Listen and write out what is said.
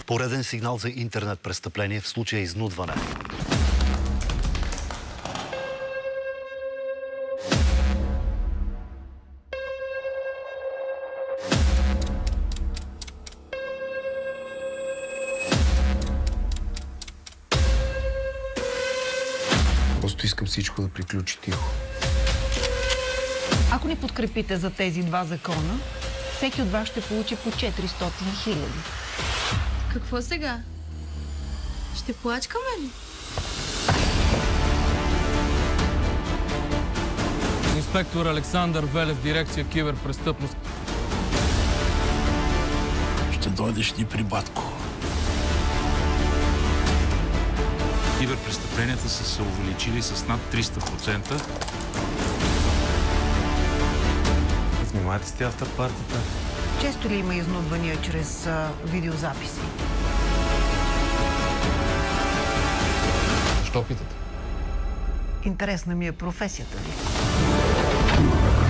Пореден сигнал за интернет престъпление, в случая изнудване. Просто искам всичко да приключи тихо. Ако ни подкрепите за тези два закона, всеки от вас ще получи по 400 000. Какво сега? Ще плачкаме ли? Инспектор Александър Велев, дирекция киберпрестъпност. Ще дойдеш ли при батко? Киберпрестъпленията са се увеличили с над 300%. Внимайте с тя автопартията. Често ли има изнудвания чрез видеозаписи? Защо питате? Интересна ми е професията ви.